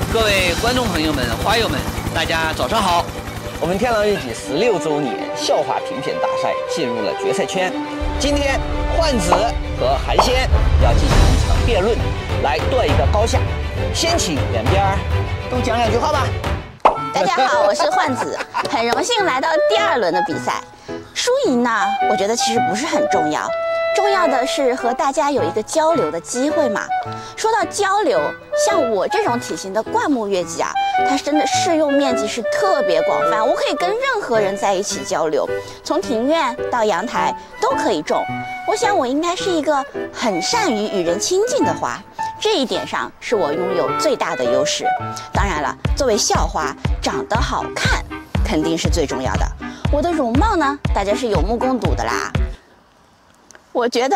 各位观众朋友们、花友们，大家早上好！ 我们天狼日记16周年笑话评选大赛进入了决赛圈。今天焕子和韩先要进行一场辩论，来对一个高下。先请两边都讲两句话吧。 大家好，我是焕子，很荣幸来到第2轮的比赛。输赢呢，我觉得其实不是很重要。重要的是和大家有一个交流的机会嘛。说到交流，像我这种体型的灌木月季啊，它真的适用面积是特别广泛，我可以跟任何人在一起交流，从庭院到阳台都可以种。我想我应该是一个很善于与人亲近的花，这一点上是我拥有最大的优势。当然了，作为校花，长得好看肯定是最重要的。我的容貌呢，大家是有目共睹的啦。我觉得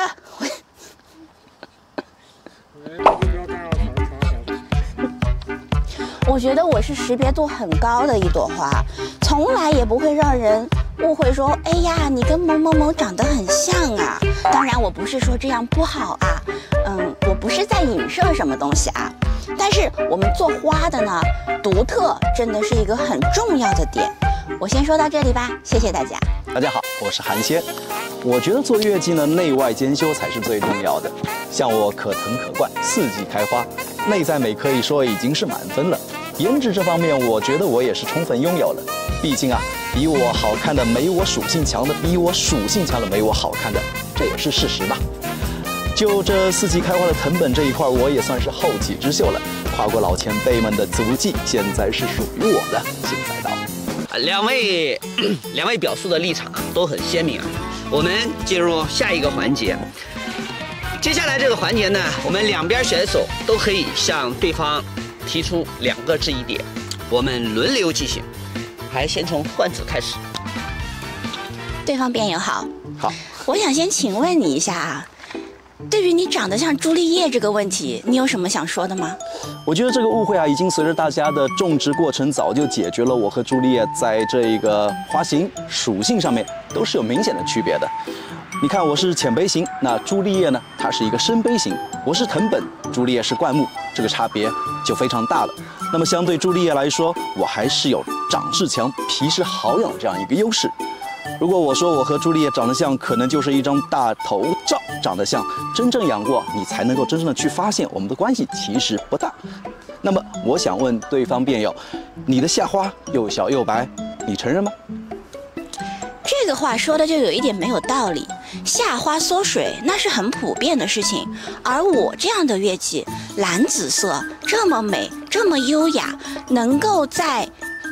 我是识别度很高的一朵花，从来也不会让人误会说，哎呀，你跟某某某长得很像啊。当然，我不是说这样不好啊，我不是在影射什么东西啊。但是我们做花的呢，独特真的是一个很重要的点。我先说到这里吧，谢谢大家。 大家好，我是韩先。我觉得做月季呢，内外兼修才是最重要的。像我可藤可灌，4季开花，内在美可以说已经是满分了。颜值这方面，我觉得我也是充分拥有了。毕竟啊，比我好看的没我属性强的，比我属性强的没我好看的，这也是事实吧。就这4季开花的藤本这一块，我也算是后起之秀了。跨过老前辈们的足迹，现在是属于我的新赛道。 两位表述的立场都很鲜明啊。我们进入下一个环节。接下来这个环节呢，我们两边选手都可以向对方提出2个质疑点，我们轮流进行。还先从焕子开始。 对方辩友好。 好， 我想先请问你一下啊，对于你长得像朱丽叶这个问题，你有什么想说的吗？ 我觉得这个误会啊，已经随着大家的种植过程早就解决了。我和朱丽叶在这一个花型属性上面都是有明显的区别的。你看，我是浅杯型，那朱丽叶呢，它是一个深杯型。我是藤本，朱丽叶是灌木，这个差别就非常大了。那么相对朱丽叶来说，我还是有长势强、皮实好养这样一个优势。如果我说我和朱丽叶长得像，可能就是一张大头照长得像，真正养过，你才能够真正的去发现我们的关系其实不大。那么我想问对方辩友，你的夏花又小又白，你承认吗？ 这个话说的就有一点没有道理。夏花缩水那是很普遍的事情，而我这样的月季，蓝紫色这么美，这么优雅，能够在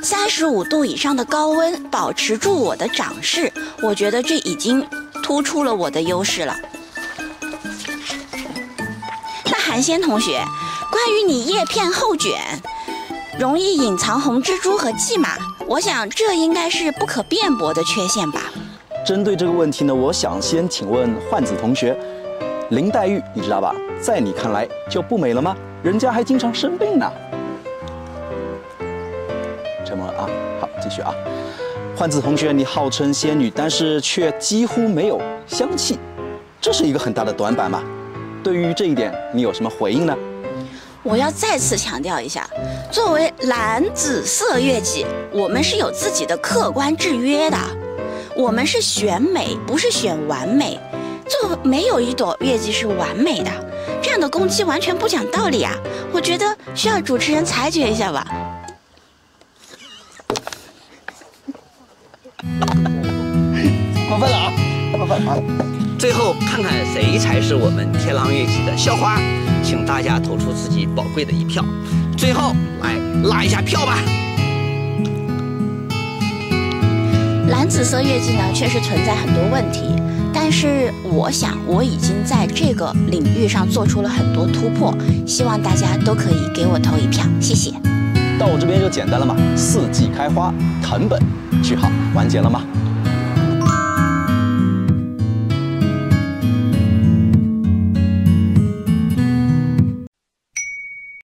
35度以上的高温保持住我的长势，我觉得这已经突出了我的优势了。那韩先同学，关于你叶片后卷，容易隐藏红蜘蛛和蓟马，我想这应该是不可辩驳的缺陷吧。 针对这个问题呢，我想先请问焕子同学，林黛玉你知道吧？在你看来就不美了吗？人家还经常生病呢。沉默了啊，好，继续啊。焕子同学，你号称仙女，但是却几乎没有香气，这是一个很大的短板嘛。对于这一点，你有什么回应呢？ 我要再次强调一下，作为蓝紫色月季，我们是有自己的客观制约的。我们是选美，不是选完美。没有一朵月季是完美的，这样的攻击完全不讲道理啊！我觉得需要主持人裁决一下吧。 过分了啊！过分了！ 最后看看谁才是我们天狼月季的校花，请大家投出自己宝贵的一票。最后来拉一下票吧。 蓝紫色月季呢，确实存在很多问题，但是我想我已经在这个领域上做出了很多突破，希望大家都可以给我投一票，谢谢。 到我这边就简单了嘛，4季开花，藤本，句号，完结了吗？